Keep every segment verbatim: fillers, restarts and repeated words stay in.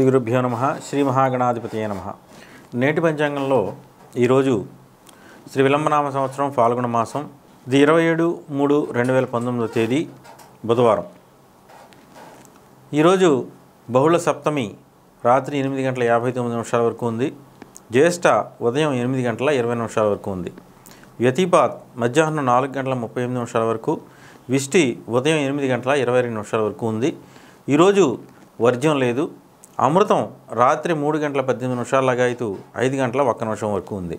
గురుభ్యో నమః. శ్రీ మహాగణాధిపతయే నమః. నేటి పంచాంగంలో ఈరోజు శ్రీ విలంబనామ సంవత్సరం ఫాల్గుణ మాసం ఇది ఇరవై ఏడు మూడు రెండు వేల పంతొమ్మిదో తేదీ బుధవారం. ఈరోజు బహుళ సప్తమి రాత్రి ఎనిమిది గంటల యాభై తొమ్మిది నిమిషాల వరకు ఉంది. జ్యేష్ఠ ఉదయం ఎనిమిది గంటల ఇరవై నిమిషాల వరకు ఉంది. వ్యతిపాత్ మధ్యాహ్నం నాలుగు గంటల ముప్పై ఎనిమిది నిమిషాల వరకు, విష్టి ఉదయం ఎనిమిది గంటల ఇరవై రెండు నిమిషాల వరకు ఉంది. ఈరోజు వర్జ్యం లేదు. అమృతం రాత్రి మూడు గంటల పద్దెనిమిది నిమిషాల లగాయతు ఐదు గంటల ఒక్క నిమిషం వరకు ఉంది.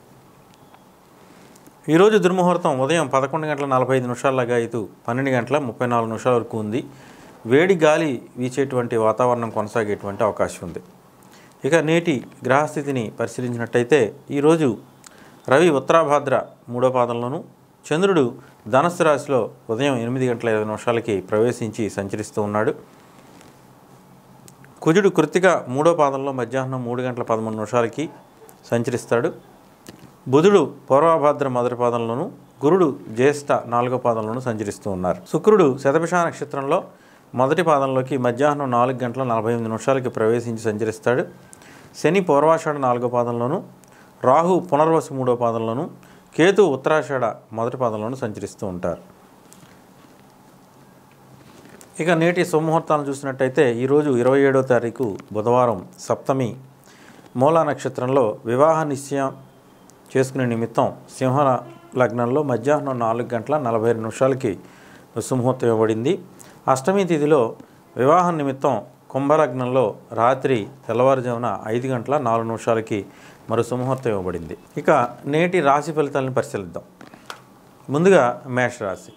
ఈరోజు దుర్ముహూర్తం ఉదయం పదకొండు గంటల నలభై ఐదు నిమిషాల లగాయతు పన్నెండు గంటల ముప్పై నాలుగు నిమిషాల వరకు ఉంది. వేడి గాలి వీచేటువంటి వాతావరణం కొనసాగేటువంటి అవకాశం ఉంది. ఇక నేటి గ్రహస్థితిని పరిశీలించినట్టయితే ఈరోజు రవి ఉత్తరాభాద్ర మూడో పాదంలోను, చంద్రుడు ధనస్సు రాశిలో ఉదయం ఎనిమిది గంటల ఇరవై నిమిషాలకి ప్రవేశించి సంచరిస్తూ ఉన్నాడు. కుజుడు కృత్తిక మూడో పాదంలో మధ్యాహ్నం మూడు గంటల పదమూడు నిమిషాలకి సంచరిస్తాడు. బుధుడు పూర్వభాద్ర మొదటి పాదంలోను, గురుడు జ్యేష్ఠ నాలుగో పాదంలోను సంచరిస్తూ ఉన్నారు. శుక్రుడు శతభిష నక్షత్రంలో మొదటి పాదంలోకి మధ్యాహ్నం నాలుగు గంటల నలభై ఎనిమిది నిమిషాలకి ప్రవేశించి సంచరిస్తాడు. శని పూర్వాషాఢ నాలుగో పాదంలోను, రాహు పునర్వసు మూడో పాదంలోను, కేతు ఉత్తరాషాఢ మొదటి పాదంలోను సంచరిస్తూ ఉంటారు. ఇక నేటి సుముహూర్తాలను చూసినట్టయితే ఈరోజు ఇరవై ఏడో తారీఖు బుధవారం సప్తమి మూలా నక్షత్రంలో వివాహ నిశ్చయం చేసుకునే నిమిత్తం సింహ లగ్నంలో మధ్యాహ్నం నాలుగు గంటల నలభై రెండు నిమిషాలకి సుముహూర్తం ఇవ్వబడింది. అష్టమి తిథిలో వివాహం నిమిత్తం కుంభలగ్నంలో రాత్రి తెల్లవారుజామున ఐదు గంటల నాలుగు నిమిషాలకి మరో సుముహూర్తం ఇవ్వబడింది. ఇక నేటి రాశి ఫలితాలను పరిశీలిద్దాం. ముందుగా మేషరాశి.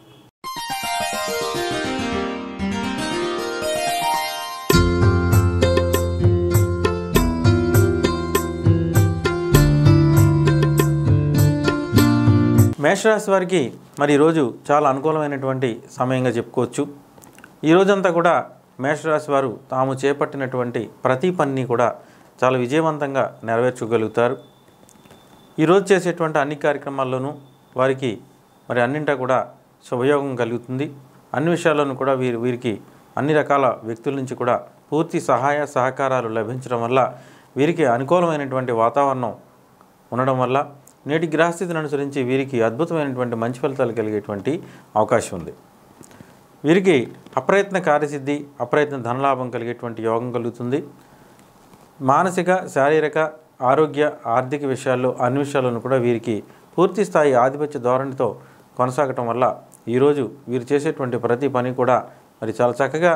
మేషరాశి వారికి మరి ఈరోజు చాలా అనుకూలమైనటువంటి సమయంగా చెప్పుకోవచ్చు. ఈరోజంతా కూడా మేషరాశి వారు తాము చేపట్టినటువంటి ప్రతి పనిని కూడా చాలా విజయవంతంగా నెరవేర్చగలుగుతారు. ఈరోజు చేసేటువంటి అన్ని కార్యక్రమాల్లోనూ వారికి మరి అన్నింటా కూడా శుభయోగం కలుగుతుంది. అన్ని విషయాల్లోనూ కూడా వీరి వీరికి అన్ని రకాల వ్యక్తుల నుంచి కూడా పూర్తి సహాయ సహకారాలు లభించడం వల్ల వీరికి అనుకూలమైనటువంటి వాతావరణం ఉండడం వల్ల నేటి గ్రహస్థితిని అనుసరించి వీరికి అద్భుతమైనటువంటి మంచి ఫలితాలు కలిగేటువంటి అవకాశం ఉంది. వీరికి అప్రయత్న కార్యసిద్ధి, అప్రయత్న ధనలాభం కలిగేటువంటి యోగం కలుగుతుంది. మానసిక శారీరక ఆరోగ్య ఆర్థిక విషయాల్లో అన్ని విషయాల్లోనూ కూడా వీరికి పూర్తి స్థాయి ఆధిపత్య ధోరణితో కొనసాగటం వల్ల ఈరోజు వీరు చేసేటువంటి ప్రతి పని కూడా మరి చాలా చక్కగా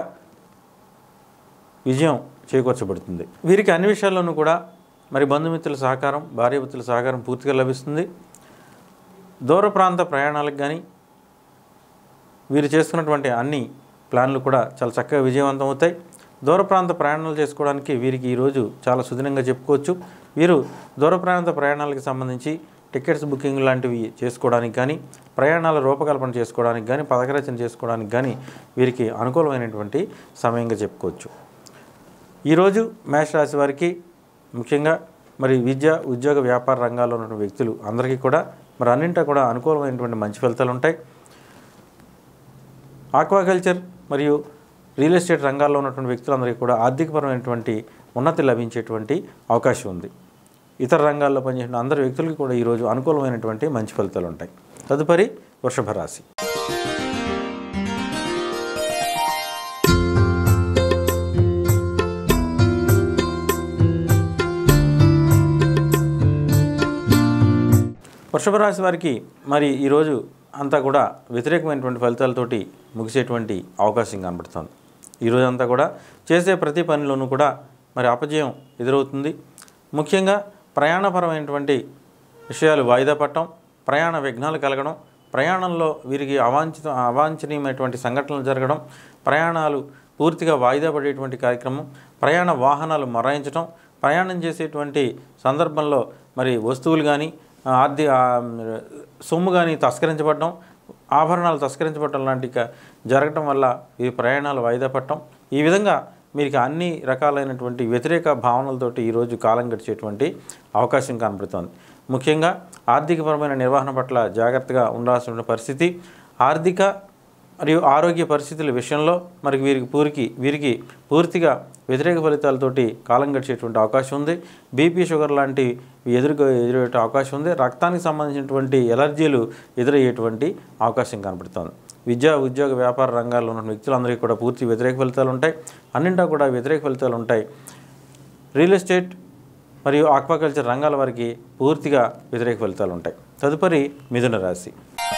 విజయం చేకూర్చబడుతుంది. వీరికి అన్ని విషయాల్లోనూ కూడా మరి బంధుమిత్రుల సహకారం, భార్యాభర్తల సహకారం పూర్తిగా లభిస్తుంది. దూర ప్రాంత ప్రయాణాలకు కానీ వీరు చేసుకున్నటువంటి అన్ని ప్లాన్లు కూడా చాలా చక్కగా విజయవంతం అవుతాయి. దూర ప్రాంత ప్రయాణాలు చేసుకోవడానికి వీరికి ఈరోజు చాలా సుదినంగా చెప్పుకోవచ్చు. వీరు దూర ప్రాంత ప్రయాణాలకు సంబంధించి టికెట్స్ బుకింగ్ లాంటివి చేసుకోవడానికి కానీ, ప్రయాణాల రూపకల్పన చేసుకోవడానికి కానీ, పథకరచన చేసుకోవడానికి కానీ వీరికి అనుకూలమైనటువంటి సమయంగా చెప్పుకోవచ్చు. ఈరోజు మేషరాశి వారికి ముఖ్యంగా మరి విద్య, ఉద్యోగ, వ్యాపార రంగాల్లో ఉన్న వ్యక్తులు అందరికీ కూడా మరి అన్నింటా కూడా అనుకూలమైనటువంటి మంచి ఫలితాలు ఉంటాయి. ఆక్వాకల్చర్ మరియు రియల్ ఎస్టేట్ రంగాల్లో ఉన్నటువంటి వ్యక్తులందరికీ కూడా ఆర్థికపరమైనటువంటి ఉన్నతి లభించేటువంటి అవకాశం ఉంది. ఇతర రంగాల్లో పనిచేసిన అందరి వ్యక్తులకి కూడా ఈరోజు అనుకూలమైనటువంటి మంచి ఫలితాలు ఉంటాయి. తదుపరి వృషభ రాశి. వృషభ రాశి వారికి మరి ఈరోజు అంతా కూడా వ్యతిరేకమైనటువంటి ఫలితాలతోటి ముగిసేటువంటి అవకాశం కనబడుతుంది. ఈరోజు అంతా కూడా చేసే ప్రతి పనిలోనూ కూడా మరి అపజయం ఎదురవుతుంది. ముఖ్యంగా ప్రయాణపరమైనటువంటి విషయాలు వాయిదా పడటం, ప్రయాణ విఘ్నాలు కలగడం, ప్రయాణంలో వీరికి అవాంఛిత అవాంఛనీయమైనటువంటి సంఘటనలు జరగడం, ప్రయాణాలు పూర్తిగా వాయిదా పడేటువంటి కార్యక్రమం, ప్రయాణ వాహనాలు మొరాయించడం, ప్రయాణం చేసేటువంటి సందర్భంలో మరి వస్తువులు కానీ ఆర్థిక సొమ్ము కానీ తస్కరించబడడం, ఆభరణాలు తస్కరించబడటం లాంటి జరగటం వల్ల ఈ ప్రయాణాలు వాయిదా పడటం, ఈ విధంగా మీకు అన్ని రకాలైనటువంటి వ్యతిరేక భావనలతోటి ఈరోజు కాలం గడిచేటువంటి అవకాశం కనబడుతోంది. ముఖ్యంగా ఆర్థికపరమైన నిర్వహణ పట్ల జాగ్రత్తగా ఉండాల్సిన పరిస్థితి, ఆర్థిక మరియు ఆరోగ్య పరిస్థితుల విషయంలో మరి వీరికి పూరికి వీరికి పూర్తిగా వ్యతిరేక ఫలితాలతోటి కాలం గడిచేటువంటి అవకాశం ఉంది. బీపీ షుగర్ లాంటి ఎదురుగా ఎదురయ్యే అవకాశం ఉంది. రక్తానికి సంబంధించినటువంటి ఎలర్జీలు ఎదురయ్యేటువంటి అవకాశం కనబడుతుంది. విద్యా ఉద్యోగ వ్యాపార రంగాల్లో ఉన్న వ్యక్తులందరికీ కూడా పూర్తి వ్యతిరేక ఫలితాలు ఉంటాయి. అన్నింటా కూడా వ్యతిరేక ఫలితాలు ఉంటాయి. రియల్ ఎస్టేట్ మరియు ఆక్వాకల్చర్ రంగాల వారికి పూర్తిగా వ్యతిరేక ఫలితాలు ఉంటాయి. తదుపరి మిథున రాశి.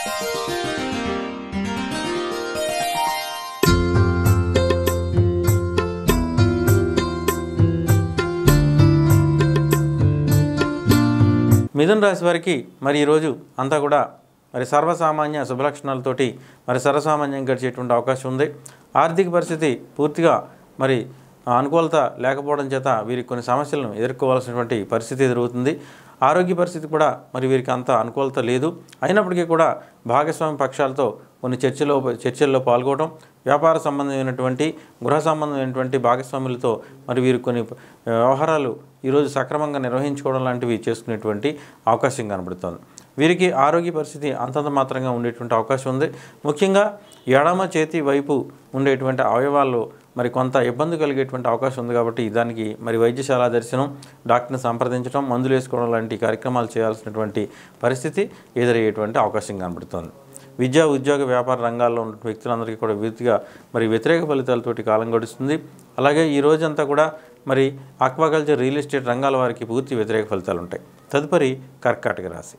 మిథున రాశి వారికి మరి ఈరోజు అంతా కూడా మరి సర్వసామాన్య శుభలక్షణాలతోటి మరి సర్వసామాన్యంగా గడిచేటువంటి అవకాశం ఉంది. ఆర్థిక పరిస్థితి పూర్తిగా మరి అనుకూలత లేకపోవడం చేత వీరికి కొన్ని సమస్యలను ఎదుర్కోవాల్సినటువంటి పరిస్థితి ఎదురవుతుంది. ఆరోగ్య పరిస్థితి కూడా మరి వీరికి అంత అనుకూలత లేదు. అయినప్పటికీ కూడా భాగస్వామి పక్షాలతో కొన్ని చర్చలో చర్చల్లో పాల్గొనడం, వ్యాపార సంబంధమైనటువంటి గృహ సంబంధమైనటువంటి భాగస్వాములతో మరి వీరు కొన్ని వ్యవహారాలు ఈరోజు సక్రమంగా నిర్వహించుకోవడం లాంటివి చేసుకునేటువంటి అవకాశం కనబడుతుంది. వీరికి ఆరోగ్య పరిస్థితి అంతంత మాత్రంగా ఉండేటువంటి అవకాశం ఉంది. ముఖ్యంగా ఎడమ చేతి వైపు ఉండేటువంటి అవయవాల్లో మరి కొంత ఇబ్బంది కలిగేటువంటి అవకాశం ఉంది. కాబట్టి దానికి మరి వైద్యశాల దర్శనం, డాక్టర్ని సంప్రదించడం, మందులు వేసుకోవడం లాంటి కార్యక్రమాలు చేయాల్సినటువంటి పరిస్థితి ఎదురయ్యేటువంటి అవకాశం కనబడుతుంది. విద్యా ఉద్యోగ వ్యాపార రంగాల్లో ఉన్న వ్యక్తులందరికీ కూడా పూర్తిగా మరి వ్యతిరేక ఫలితాలతోటి కాలం గడుస్తుంది. అలాగే ఈ రోజంతా కూడా మరి ఆక్వాకల్చర్, రియల్ ఎస్టేట్ రంగాల వారికి పూర్తి వ్యతిరేక ఫలితాలు ఉంటాయి. తదుపరి కర్కాటక రాశి.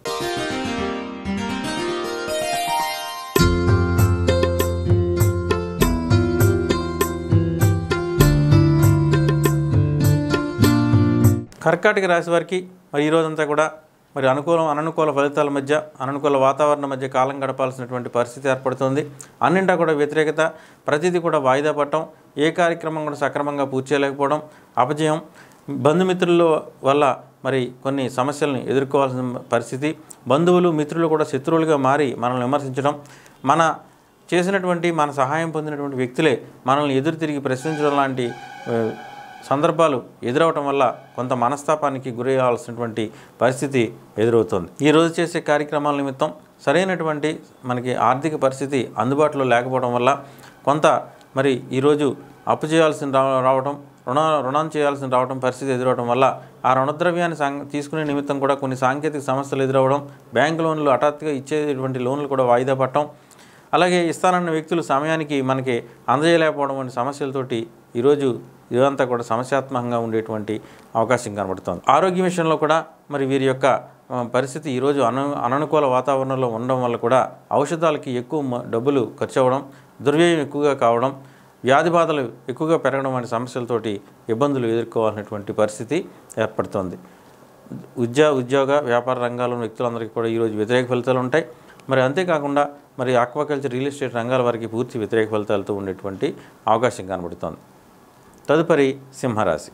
కర్కాటక రాశి వారికి మరి ఈరోజంతా కూడా మరి అనుకూలం అననుకూల ఫలితాల మధ్య, అననుకూల వాతావరణం మధ్య కాలం గడపాల్సినటువంటి పరిస్థితి ఏర్పడుతుంది. అన్నింటా కూడా వ్యతిరేకత, ప్రతిదీ కూడా వాయిదా పడటం, ఏ కార్యక్రమం కూడా సక్రమంగా పూర్తి చేయలేకపోవడం, అపజయం, బంధుమిత్రుల వల్ల మరి కొన్ని సమస్యలను ఎదుర్కోవాల్సిన పరిస్థితి, బంధువులు మిత్రులు కూడా శత్రువులుగా మారి మనల్ని విమర్శించడం, మన చేసినటువంటి మన సహాయం పొందినటువంటి వ్యక్తులే మనల్ని ఎదురు తిరిగి ప్రశ్నించడం లాంటి సందర్భాలు ఎదురవటం వల్ల కొంత మనస్తాపానికి గురయ్యాల్సినటువంటి పరిస్థితి ఎదురవుతుంది. ఈరోజు చేసే కార్యక్రమాల నిమిత్తం సరైనటువంటి మనకి ఆర్థిక పరిస్థితి అందుబాటులో లేకపోవడం వల్ల కొంత మరి ఈరోజు అప్పు చేయాల్సిన రావడం, రుణ రుణం చేయాల్సిన రావడం పరిస్థితి ఎదురవడం వల్ల ఆ రుణద్రవ్యాన్ని సాంగ్ తీసుకునే నిమిత్తం కూడా కొన్ని సాంకేతిక సమస్యలు ఎదురవడం, బ్యాంక్ లోన్లు హఠాత్తుగా ఇచ్చేటువంటి లోన్లు కూడా వాయిదా పడటం, అలాగే ఇస్తానన్న వ్యక్తులు సమయానికి మనకి అందజేయలేకపోవడం వంటి సమస్యలతోటి ఈరోజు ఇదంతా కూడా సమస్యాత్మకంగా ఉండేటువంటి అవకాశం కనబడుతుంది. ఆరోగ్య విషయంలో కూడా మరి వీరి యొక్క పరిస్థితి ఈరోజు అను అననుకూల వాతావరణంలో ఉండడం వల్ల కూడా ఔషధాలకి ఎక్కువ డబ్బులు ఖర్చు అవ్వడం, దుర్వ్యయం ఎక్కువగా కావడం, వ్యాధి బాధలు ఎక్కువగా పెరగడం వంటి సమస్యలతోటి ఇబ్బందులు ఎదుర్కోవాల్సినటువంటి పరిస్థితి ఏర్పడుతుంది. విద్యా ఉద్యోగ వ్యాపార రంగాల్లో వ్యక్తులందరికీ కూడా ఈరోజు వ్యతిరేక ఫలితాలు ఉంటాయి. మరి అంతేకాకుండా మరి ఆక్వాకల్చర్, రియల్ ఎస్టేట్ రంగాల వారికి పూర్తి వ్యతిరేక ఫలితాలతో ఉండేటువంటి అవకాశం కనబడుతుంది. తదుపరి సింహరాశి.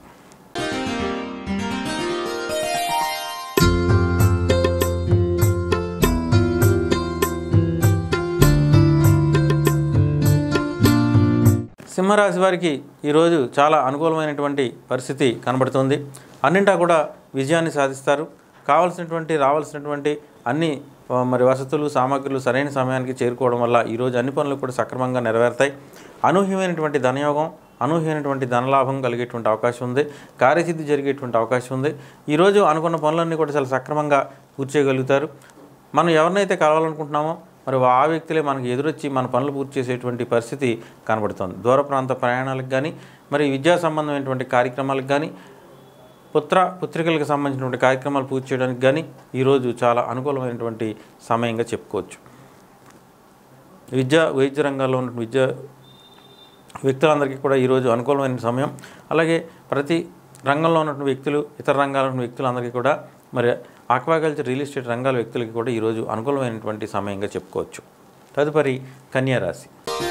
సింహరాశి వారికి ఈరోజు చాలా అనుకూలమైనటువంటి పరిస్థితి కనబడుతుంది. అన్నింటా కూడా విజయాన్ని సాధిస్తారు. కావాల్సినటువంటి రావాల్సినటువంటి అన్ని మరి వసతులు, సామాగ్రులు సరైన సమయానికి చేరుకోవడం వల్ల ఈరోజు అన్ని పనులు కూడా సక్రమంగా నెరవేరుతాయి. అనూహ్యమైనటువంటి ధనయోగం, అనూహ్యమైనటువంటి ధనలాభం కలిగేటువంటి అవకాశం ఉంది. కార్యసిద్ధి జరిగేటువంటి అవకాశం ఉంది. ఈరోజు అనుకున్న పనులన్నీ కూడా చాలా సక్రమంగా పూర్తి చేయగలుగుతారు. మనం ఎవరినైతే కలవాలనుకుంటున్నామో మరి ఆ వ్యక్తులే మనకు ఎదురొచ్చి మన పనులు పూర్తి చేసేటువంటి పరిస్థితి కనబడుతుంది. దూర ప్రాంత ప్రయాణాలకు కానీ, మరి విద్యా సంబంధమైనటువంటి కార్యక్రమాలకు కానీ, పుత్ర పుత్రికలకు సంబంధించినటువంటి కార్యక్రమాలు పూర్తి చేయడానికి కానీ ఈరోజు చాలా అనుకూలమైనటువంటి సమయంగా చెప్పుకోవచ్చు. విద్యా వైద్య రంగాల్లో ఉన్న విద్యా వ్యక్తులందరికీ కూడా ఈరోజు అనుకూలమైన సమయం. అలాగే ప్రతి రంగంలో ఉన్నటువంటి వ్యక్తులు, ఇతర రంగాల్లో ఉన్న వ్యక్తులందరికీ కూడా మరి ఆక్వాకల్చర్, రియల్ ఎస్టేట్ రంగాల వ్యక్తులకి కూడా ఈరోజు అనుకూలమైనటువంటి సమయంగా చెప్పుకోవచ్చు. తదుపరి కన్యా రాశి.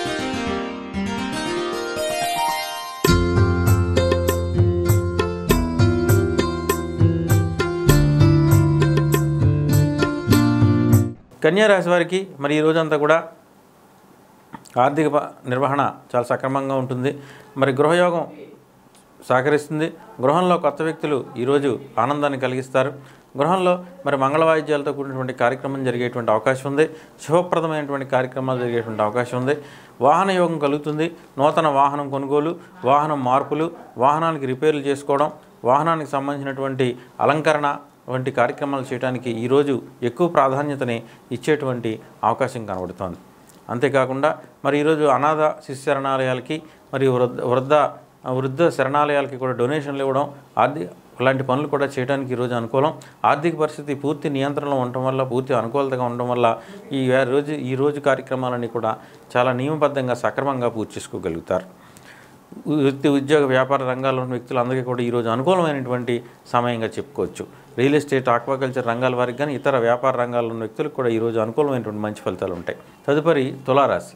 కన్యా రాశి వారికి మరి ఈ రోజంతా కూడా ఆర్థిక నిర్వహణ చాలా సక్రమంగా ఉంటుంది. మరి గృహయోగం సహకరిస్తుంది. గృహంలో కొత్త వ్యక్తులు ఈరోజు ఆనందాన్ని కలిగిస్తారు. గృహంలో మరి మంగళవాయిద్యాలతో కూడినటువంటి కార్యక్రమం జరిగేటువంటి అవకాశం ఉంది. శుభప్రదమైనటువంటి కార్యక్రమాలు జరిగేటువంటి అవకాశం ఉంది. వాహన యోగం కలుగుతుంది. నూతన వాహనం కొనుగోలు, వాహనం మార్పులు, వాహనానికి రిపేర్లు చేసుకోవడం, వాహనానికి సంబంధించినటువంటి అలంకరణ వంటి కార్యక్రమాలు చేయడానికి ఈరోజు ఎక్కువ ప్రాధాన్యతని ఇచ్చేటువంటి అవకాశం కనబడుతోంది. అంతేకాకుండా మరి ఈరోజు అనాథ శిశు శరణాలయాలకి మరి వృద్ధ వృద్ధ వృద్ధ శరణాలయాలకి కూడా డొనేషన్లు ఇవ్వడం, ఆర్థిక అలాంటి పనులు కూడా చేయడానికి ఈరోజు అనుకూలం. ఆర్థిక పరిస్థితి పూర్తి నియంత్రణలో ఉండటం వల్ల, పూర్తి అనుకూలతగా ఉండటం వల్ల ఈ రోజు ఈ రోజు కార్యక్రమాలన్నీ కూడా చాలా నియమబద్ధంగా సక్రమంగా పూర్తి చేసుకోగలుగుతారు. వృత్తి, ఉద్యోగ, వ్యాపార రంగాల్లో ఉన్న వ్యక్తులందరికీ కూడా ఈరోజు అనుకూలమైనటువంటి సమయంగా చెప్పుకోవచ్చు. రియల్ ఎస్టేట్, ఆక్వాకల్చర్ రంగాల వారికి కానీ ఇతర వ్యాపార రంగాల్లో ఉన్న వ్యక్తులకు కూడా ఈరోజు అనుకూలమైనటువంటి మంచి ఫలితాలు ఉంటాయి. తదుపరి తులారాశి.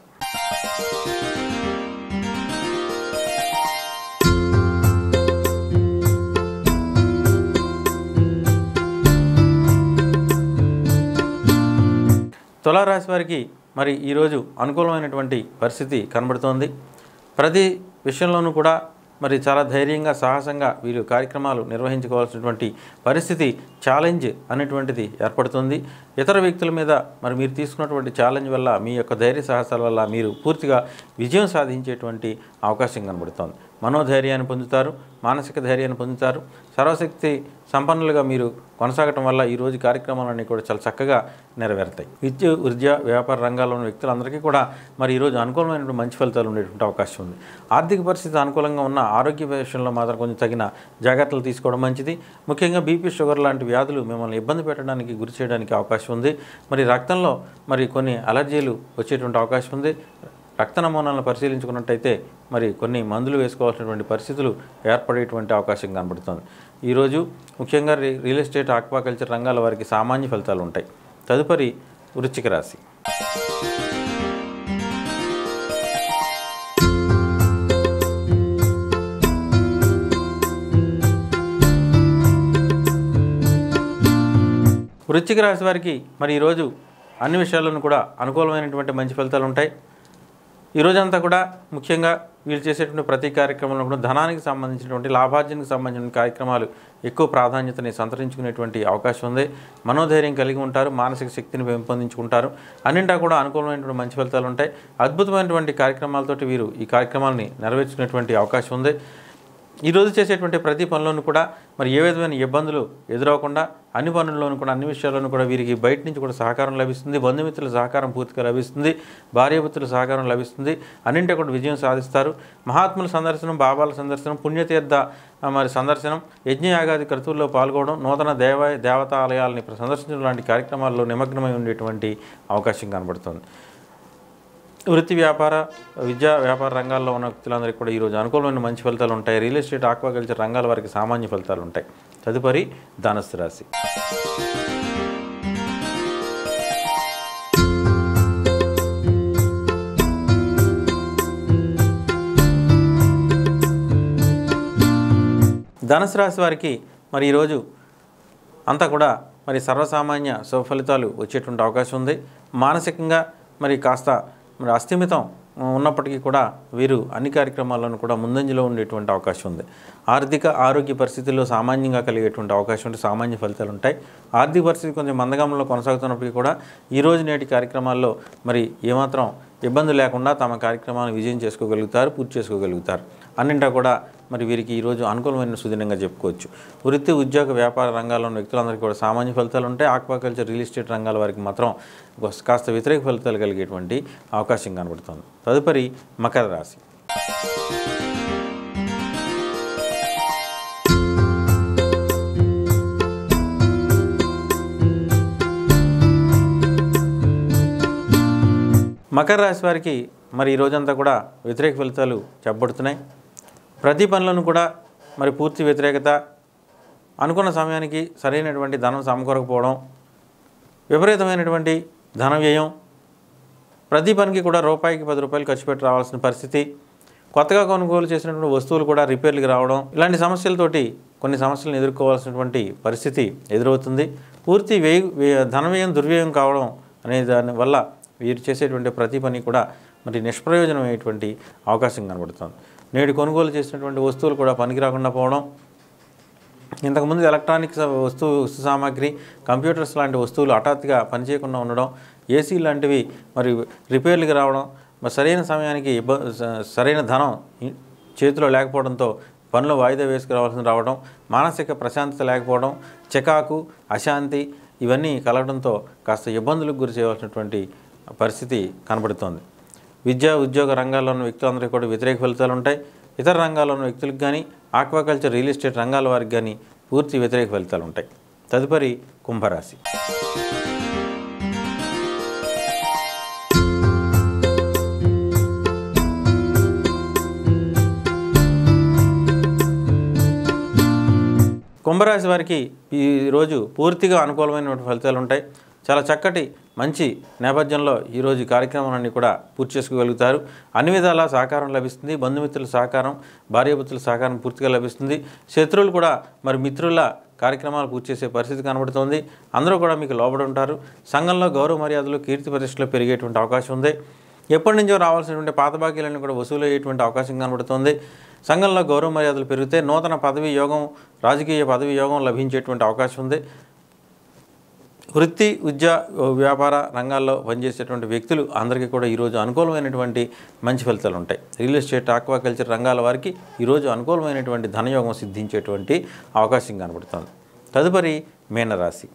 తులారాశి వారికి మరి ఈరోజు అనుకూలమైనటువంటి పరిస్థితి కనబడుతోంది. ప్రతి విషయంలోనూ కూడా మరి చాలా ధైర్యంగా, సాహసంగా వీరు కార్యక్రమాలు నిర్వహించుకోవాల్సినటువంటి పరిస్థితి, ఛాలెంజ్ అనేటువంటిది ఏర్పడుతుంది. ఇతర వ్యక్తుల మీద మరి మీరు తీసుకున్నటువంటి ఛాలెంజ్ వల్ల, మీ యొక్క ధైర్య సాహసాల వల్ల మీరు పూర్తిగా విజయం సాధించేటువంటి అవకాశం కనబడుతోంది. మనోధైర్యాన్ని పొందుతారు, మానసిక ధైర్యాన్ని పొందుతారు. సర్వశక్తి సంపన్నులుగా మీరు కొనసాగటం వల్ల ఈరోజు కార్యక్రమాలన్నీ కూడా చాలా చక్కగా నెరవేరుతాయి. విద్య, విద్య, వ్యాపార రంగాల్లో ఉన్న వ్యక్తులందరికీ కూడా మరి ఈరోజు అనుకూలమైనటువంటి మంచి ఫలితాలు ఉండేటువంటి అవకాశం ఉంది. ఆర్థిక పరిస్థితి అనుకూలంగా ఉన్న ఆరోగ్య విషయంలో మాత్రం కొంచెం తగిన జాగ్రత్తలు తీసుకోవడం మంచిది. ముఖ్యంగా బీపీ, షుగర్ లాంటి వ్యాధులు మిమ్మల్ని ఇబ్బంది పెట్టడానికి, గురి చేయడానికి అవకాశం ఉంది. మరి రక్తంలో మరి కొన్ని అలర్జీలు వచ్చేటువంటి అవకాశం ఉంది. రక్త నమూనాలను పరిశీలించుకున్నట్టయితే మరి కొన్ని మందులు వేసుకోవాల్సినటువంటి పరిస్థితులు ఏర్పడేటువంటి అవకాశం కనబడుతుంది. ఈరోజు ముఖ్యంగా రియల్ ఎస్టేట్, ఆక్వాకల్చర్ రంగాల వారికి సామాన్య ఫలితాలు ఉంటాయి. తదుపరి వృశ్చిక రాశి. వృశ్చిక రాశి వారికి మరి ఈరోజు అన్ని విషయాల్లోనూ కూడా అనుకూలమైనటువంటి మంచి ఫలితాలు ఉంటాయి. ఈరోజంతా కూడా ముఖ్యంగా వీళ్ళు చేసేటువంటి ప్రతి కార్యక్రమంలో కూడా ధనానికి సంబంధించినటువంటి, లాభార్జనకు సంబంధించిన కార్యక్రమాలు ఎక్కువ ప్రాధాన్యతని సంతరించుకునేటువంటి అవకాశం ఉంది. మనోధైర్యం కలిగి ఉంటారు, మానసిక శక్తిని పెంపొందించుకుంటారు. అన్నింటా కూడా అనుకూలమైనటువంటి మంచి ఫలితాలు ఉంటాయి. అద్భుతమైనటువంటి కార్యక్రమాలతోటి వీరు ఈ కార్యక్రమాలని నెరవేర్చుకునేటువంటి అవకాశం ఉంది. ఈరోజు చేసేటువంటి ప్రతి పనులను కూడా మరి ఏ విధమైన ఇబ్బందులు ఎదురవకుండా అన్ని పనుల్లోనూ కూడా, అన్ని విషయాల్లోనూ కూడా వీరికి బయట నుంచి కూడా సహకారం లభిస్తుంది. బంధుమిత్రుల సహకారం పూర్తిగా లభిస్తుంది. భార్యాభర్తల సహకారం లభిస్తుంది. అన్నింటి కూడా విజయం సాధిస్తారు. మహాత్ముల సందర్శనం, బాబాల సందర్శనం, పుణ్యతీర్థ మరి సందర్శనం, యజ్ఞయాగాది క్రతువుల్లో పాల్గొనడం, నూతన దేవ దేవతాలయాలని సందర్శించడం లాంటి కార్యక్రమాల్లో నిమగ్నమై ఉండేటువంటి అవకాశం కనబడుతుంది. వృత్తి, వ్యాపార, విద్యా, వ్యాపార రంగాల్లో ఉన్న వ్యక్తులందరికీ కూడా ఈరోజు అనుకూలమైన మంచి ఫలితాలు ఉంటాయి. రియల్ ఎస్టేట్, ఆక్వాకల్చర్ రంగాల వారికి సామాన్య ఫలితాలు ఉంటాయి. తదుపరి ధనుస్సు రాశి. ధనుస్సు రాశి వారికి మరి ఈరోజు అంతా కూడా మరి సర్వసామాన్య శుభ ఫలితాలు వచ్చేటువంటి అవకాశం ఉంది. మానసికంగా మరి కాస్త మరి అస్థిమితం ఉన్నప్పటికీ కూడా వీరు అన్ని కార్యక్రమాల్లోనూ కూడా ముందంజలో ఉండేటువంటి అవకాశం ఉంది. ఆర్థిక, ఆరోగ్య పరిస్థితుల్లో సామాన్యంగా కలిగేటువంటి అవకాశం ఉంటే సామాన్య ఫలితాలు ఉంటాయి. ఆర్థిక పరిస్థితి కొంచెం మందగమనంలో కొనసాగుతున్నప్పటికీ కూడా ఈరోజు నేటి కార్యక్రమాల్లో మరి ఏమాత్రం ఇబ్బంది లేకుండా తమ కార్యక్రమాలను విజయం చేసుకోగలుగుతారు, పూర్తి చేసుకోగలుగుతారు. అన్నింటా కూడా మరి వీరికి ఈరోజు అనుకూలమైన సుదినంగా చెప్పుకోవచ్చు. వృత్తి, ఉద్యోగ, వ్యాపార రంగాల్లో ఉన్న వ్యక్తులందరికీ కూడా సామాన్య ఫలితాలు ఉంటాయి. ఆక్వాకల్చర్, రియల్ ఎస్టేట్ రంగాల వారికి మాత్రం కాస్త వ్యతిరేక ఫలితాలు కలిగేటువంటి అవకాశం కనబడుతుంది. తదుపరి మకర రాశి. మకర రాశి వారికి మరి ఈ రోజంతా కూడా వ్యతిరేక ఫలితాలు చెప్పబడుతున్నాయి. ప్రతి పనులను కూడా మరి పూర్తి వ్యతిరేకత, అనుకున్న సమయానికి సరైనటువంటి ధనం సమకూరకపోవడం, విపరీతమైనటువంటి ధన వ్యయం, ప్రతి పనికి కూడా రూపాయికి పది రూపాయలు ఖర్చు పెట్టి రావాల్సిన పరిస్థితి, కొత్తగా కొనుగోలు చేసినటువంటి వస్తువులు కూడా రిపేర్లకు రావడం, ఇలాంటి సమస్యలతోటి కొన్ని సమస్యలను ఎదుర్కోవాల్సినటువంటి పరిస్థితి ఎదురవుతుంది. పూర్తి వ్యయ ధన వ్యయం దుర్వ్యయం కావడం అనే దాని వల్ల వీరు చేసేటువంటి ప్రతి పని కూడా మరి నిష్ప్రయోజనమైనటువంటి అవకాశం కనబడుతుంది. నేడు కొనుగోలు చేసినటువంటి వస్తువులు కూడా పనికి రాకుండా పోవడం, ఇంతకుముందు ఎలక్ట్రానిక్స్ వస్తువు వస్తు సామాగ్రి కంప్యూటర్స్ లాంటి వస్తువులు హఠాత్తుగా పనిచేయకుండా ఉండడం, ఏసీ లాంటివి మరి రిపేర్లకు రావడం, మరి సరైన సమయానికి సరైన ధనం చేతిలో లేకపోవడంతో పనులు వాయిదా వేసుకురావాల్సి రావడం, మానసిక ప్రశాంతత లేకపోవడం, చికాకు, అశాంతి ఇవన్నీ కలగడంతో కాస్త ఇబ్బందులకు గురి చేయవలసినటువంటి పరిస్థితి కనబడుతోంది. విద్యా ఉద్యోగ రంగాల్లో ఉన్న వ్యక్తులందరికీ కూడా వ్యతిరేక ఫలితాలు ఉంటాయి. ఇతర రంగాల్లో ఉన్న వ్యక్తులకు కానీ ఆక్వాకల్చర్, రియల్ ఎస్టేట్ రంగాల వారికి కానీ పూర్తి వ్యతిరేక ఫలితాలు ఉంటాయి. తదుపరి కుంభరాశి. కుంభరాశి వారికి ఈరోజు పూర్తిగా అనుకూలమైన ఫలితాలు ఉంటాయి. చాలా చక్కటి మంచి నేపథ్యంలో ఈరోజు కార్యక్రమాలన్నీ కూడా పూర్తి చేసుకోగలుగుతారు. అన్ని విధాల సహకారం లభిస్తుంది. బంధుమిత్రుల సహకారం, భార్యాభర్తల సహకారం పూర్తిగా లభిస్తుంది. శత్రువులు కూడా మరి మిత్రుల కార్యక్రమాలు పూర్తి చేసే పరిస్థితి కనబడుతుంది. అందరూ కూడా మీకు లోబడి ఉంటారు. సంఘంలో గౌరవ మర్యాదలు, కీర్తి ప్రతిష్టలు పెరిగేటువంటి అవకాశం ఉంది. ఎప్పటి నుంచో రావాల్సినటువంటి పాత బాకీలన్నీ కూడా వసూలు అయ్యేటువంటి అవకాశం కనబడుతుంది. సంఘంలో గౌరవ మర్యాదలు పెరిగితే నూతన పదవి యోగం, రాజకీయ పదవి యోగం లభించేటువంటి అవకాశం ఉంది. వృత్తి, విద్య, వ్యాపార రంగాల్లో పనిచేసేటువంటి వ్యక్తులు అందరికీ కూడా ఈరోజు అనుకూలమైనటువంటి మంచి ఫలితాలు ఉంటాయి. రియల్ ఎస్టేట్, ఆక్వాకల్చర్ రంగాల వారికి ఈరోజు అనుకూలమైనటువంటి ధనయోగం సిద్ధించేటువంటి అవకాశం కనబడుతుంది. తదుపరి మీనరాశి.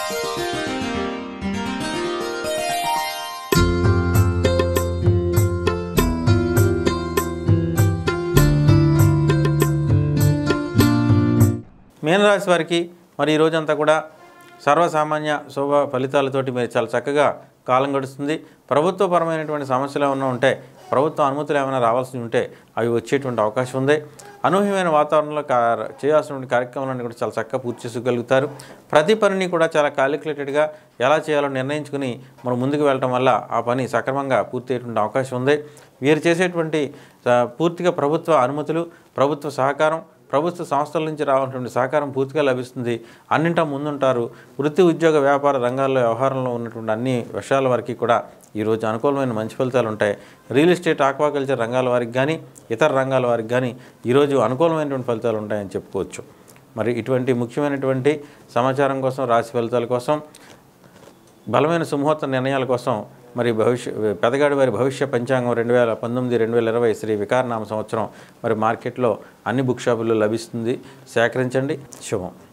మీనరాశి వారికి మరి ఈ రోజంతా కూడా సర్వసామాన్య శుభ ఫలితాలతోటి మీరు చాలా చక్కగా కాలం గడుస్తుంది. ప్రభుత్వపరమైనటువంటి సమస్యలు ఏమైనా ఉంటే, ప్రభుత్వ అనుమతులు ఏమైనా రావాల్సి ఉంటే అవి వచ్చేటువంటి అవకాశం ఉంది. అనూహ్యమైన వాతావరణంలో కా చేయాల్సినటువంటి కార్యక్రమాలను కూడా చాలా చక్కగా పూర్తి చేసుకోగలుగుతారు. ప్రతి పనిని కూడా చాలా కాలిక్యులేటెడ్గా ఎలా చేయాలో నిర్ణయించుకుని మనం ముందుకు వెళ్ళటం వల్ల ఆ పని సక్రమంగా పూర్తి అయ్యేటువంటి అవకాశం ఉంది. వీరు చేసేటువంటి పూర్తిగా ప్రభుత్వ అనుమతులు, ప్రభుత్వ సహకారం, ప్రభుత్వ సంస్థల నుంచి రావాల్సినటువంటి సహకారం పూర్తిగా లభిస్తుంది. అన్నింటా ముందుంటారు. వృత్తి, ఉద్యోగ, వ్యాపార రంగాల్లో వ్యవహారంలో ఉన్నటువంటి అన్ని విషయాల వరకు కూడా ఈరోజు అనుకూలమైన మంచి ఫలితాలు ఉంటాయి. రియల్ ఎస్టేట్, ఆక్వాకల్చర్ రంగాల వారికి కానీ ఇతర రంగాల వారికి కానీ ఈరోజు అనుకూలమైనటువంటి ఫలితాలు ఉంటాయని చెప్పుకోవచ్చు. మరి ఇటువంటి ముఖ్యమైనటువంటి సమాచారం కోసం, రాశి ఫలితాల కోసం, బలమైన సుముహూర్త నిర్ణయాల కోసం మరి భవిష్య పెదగాడి వారి భవిష్య పంచాంగం రెండు వేల పంతొమ్మిది రెండు వేల ఇరవై శ్రీ వికారనామ సంవత్సరం మరి మార్కెట్లో అన్ని బుక్ షాపుల్లో లభిస్తుంది. సేకరించండి. శుభం.